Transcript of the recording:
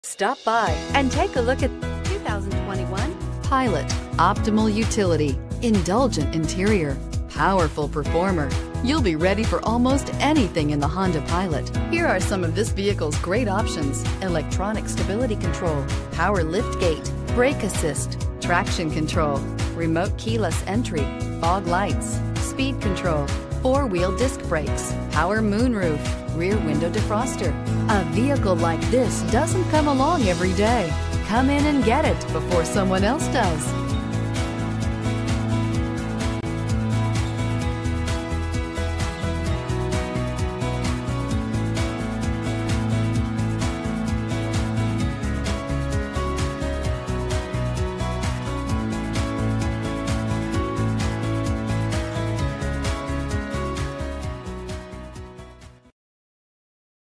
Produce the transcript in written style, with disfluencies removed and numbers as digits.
Stop by and take a look at 2021 Pilot. Optimal utility, indulgent interior, powerful performer. You'll be ready for almost anything in the Honda Pilot. Here are some of this vehicle's great options: electronic stability control, power liftgate, brake assist, traction control, remote keyless entry, fog lights, speed control, four-wheel disc brakes, power moonroof, rear window defroster. A vehicle like this doesn't come along every day. Come in and get it before someone else does.